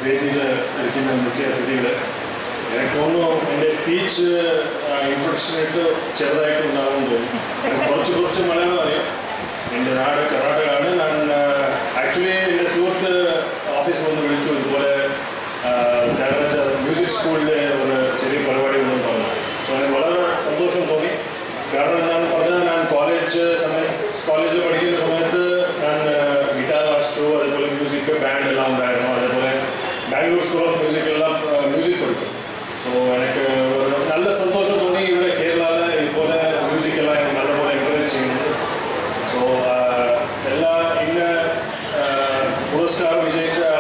വേദിയിൽ ഇരിക്കുന്ന മുഖ്യ അതിഥികൾ, എനിക്ക് തോന്നുന്നു എൻ്റെ സ്പീച്ച് ഇൻട്രൊഡക്ഷനായിട്ട് ചെറുതായിട്ട് ഉണ്ടാകുമെന്ന് തോന്നുന്നു. കുറച്ച് മലയാളം അറിയാം. എൻ്റെ നാട് കർണാടകമാണ്. ഞാൻ ആക്ച്വലി എൻ്റെ സുഹൃത്ത് ഓഫീസിൽ വന്ന് വിളിച്ചു, ഇതുപോലെ ത്യാഗരാജ മ്യൂസിക് സ്കൂളിലെ ഒരു ചെറിയ പരിപാടി ഉണ്ടെന്ന് പറഞ്ഞു. സോ എനിക്ക് വളരെ സന്തോഷം തോന്നി. കാരണം ഞാൻ പറഞ്ഞത്, ഞാൻ കോളേജിൽ പഠിക്കുന്ന സമയത്ത് ഞാൻ ഗിറ്റാർ വായിച്ചു, അതേപോലെ മ്യൂസിക് ബാൻഡ് എല്ലാം ഉണ്ടായിരുന്നു. അതേപോലെ ബാംഗ്ലൂർ സ്കൂൾ ഓഫ് മ്യൂസിക്കെല്ലാം മ്യൂസിക് പഠിച്ചു. സോ എനിക്ക് നല്ല സന്തോഷം തോന്നി ഇവിടെ കേരളയിൽ ഇതുപോലെ മ്യൂസിക്കെല്ലാം നല്ലപോലെ എൻകറേജ് ചെയ്യുന്നത്. സോ എല്ലാ ഇന്ന് പുരസ്കാരം വിജയിച്ച